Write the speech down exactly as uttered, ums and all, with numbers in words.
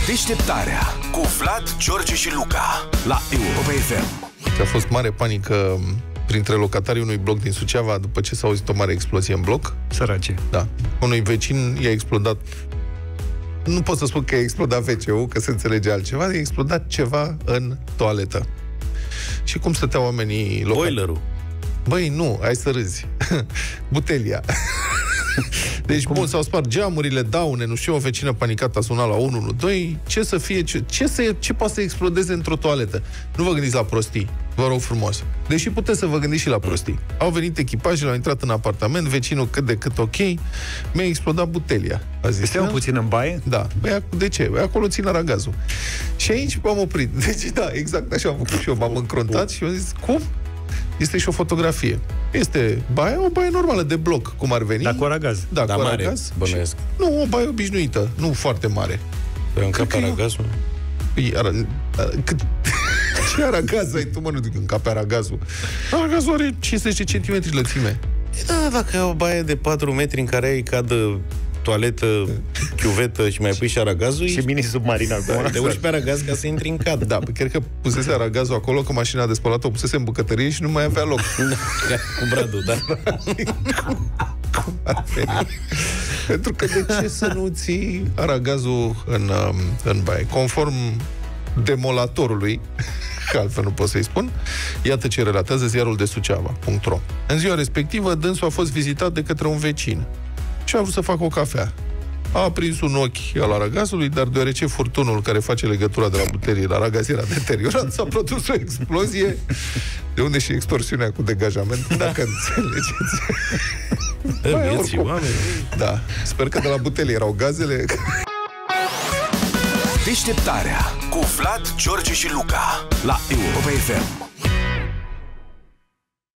Deșteptarea cu Vlad, George și Luca la Europa F M. A fost mare panică printre locatarii unui bloc din Suceava după ce s-a auzit o mare explozie în bloc. Sărace. Da. Unui vecin i-a explodat, nu pot să spun că i-a explodat V C-ul, că se înțelege altceva, i-a explodat ceva în toaletă. Și cum stăteau oamenii locali? Boilerul. Băi, nu, hai să râzi. Butelia. Deci, cum? Bun, s-au spart geamurile, daune, nu știu, o vecină panicată a sunat la unu unu doi. Ce să fie, ce, ce, să, ce poate să explodeze într-o toaletă? Nu vă gândiți la prostii, vă rog frumos. Deși puteți să vă gândiți și la prostii. Au venit echipajele, au intrat în apartament, vecinul cât de cât ok, mi-a explodat butelia. Este un puțin în baie? Da. Băi, de ce? Băi, acolo țin aragazul. Și aici m-am oprit. Deci, da, exact așa am făcut și eu. M-am încruntat și eu zis, cum? Este și o fotografie. Este baia, o baie normală de bloc, cum ar veni. Da, cu aragaz. Da, da cu mare, aragaz. bănuiesc. Nu, o baie obișnuită, nu foarte mare. Păi în cap aragazul? Eu... Ara... Cât... Ce aragaz ai tu, mă, nu în cap aragazul? Aragazul are cincizeci de centimetri lățime. Da, dacă e o baie de patru metri în care ai cadă, toaletă, chiuvetă și mai pui și aragazul, și mini submarin acum. te urci pe aragaz ca să intri în cadă. Da, cred că pusese aragazul acolo, că mașina de spălat o pusese în bucătărie și nu mai avea loc. Cu bradul, da. Cum ar veni? Pentru că de ce să nu ții aragazul în, în baie? Conform demolatorului, că altfel nu pot să-i spun, iată ce relatează ziarul de Suceava punct ro. În ziua respectivă, dânsul a fost vizitat de către un vecin și a vrut să facă o cafea. A aprins un ochi al aragazului, dar deoarece furtunul care face legătura de la butelie la aragaz era deteriorat, s-a produs o explozie, de unde și extorsiunea cu degajament, dacă înțelegeți. Băi, oricum, da, sper că de la butelie erau gazele. Deșteptarea cu Vlad, George și Luca la Europa F M.